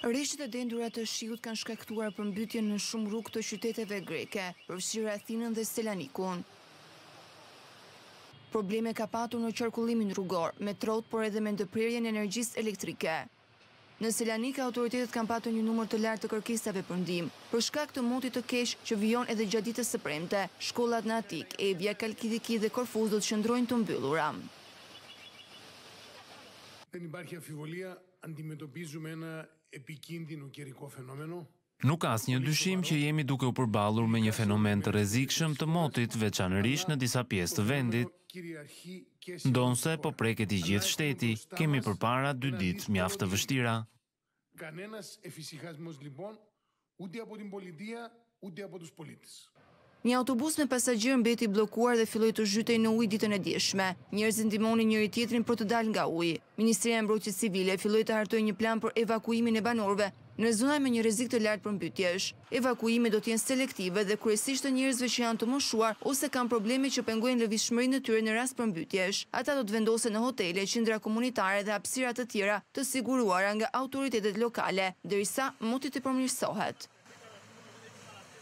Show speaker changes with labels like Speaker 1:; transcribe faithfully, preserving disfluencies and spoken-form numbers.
Speaker 1: Rreshtet e dendura të shiut kanë shkaktuar përmbytje në shumë rrugë të qyteteve greke, përfshirë Athinën dhe Selanikun. Probleme ka patur në qarkullimin rrugor, me trot, por edhe me ndërprerjen e energjisë elektrike. Në Selanik, autoritetet kanë patur një numër të lartë të kërkesave për ndihmë, për shkak të motit të keq që vijon edhe gjatë ditës së premte. Shkollat në Atik, Evja, Kalkidiki dhe Korfuz do të qëndrojnë të mbyllura.
Speaker 2: Δεν υπάρχει αμφιβολία, αντιμετωπίζουμε ένα επικίνδυνο καιρικό φαινόμενο.
Speaker 3: Nuk ka asnjë dyshim që jemi duke u përballur me një fenomen të rrezikshëm të motit, veçanërisht në disa pjesë të vendit. Ndonse po preket i gjithë shteti, kemi përpara dy ditë mjaft të vështira.
Speaker 2: Κανένας εφησυχασμός λοιπόν, ούτε από την πολιτεία, ούτε από τους πολίτες.
Speaker 1: Një autobus me pasagjerë mbeti bllokuar dhe filloi të zhytej në ujë ditën e djeshme. Njerëzit ndihmonin njëri tjetrin për të dalë nga uji. Ministria e Mbrojtjes Civile filloi të hartojë një plan për evakuimin e banorëve në zona me një rrezik të lartë përmbytjesh. Evakuimi do të jenë selektive dhe kryesisht të njerëzve që janë të moshuar ose kanë probleme që pengojnë lëvizshmërinë e tyre në rast përmbytjesh. Ata do të vendosen në hotele, qendra komunitare dhe hapësira të tjera të siguruara nga autoritetet lokale, derisa moti të përmirësohet.